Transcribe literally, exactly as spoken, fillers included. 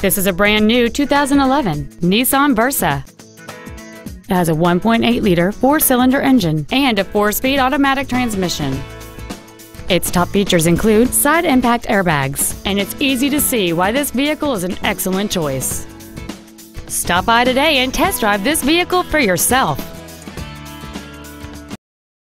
This is a brand new two thousand eleven Nissan Versa. It has a one point eight liter four-cylinder engine and a four-speed automatic transmission. Its top features include side impact airbags, and it's easy to see why this vehicle is an excellent choice. Stop by today and test drive this vehicle for yourself.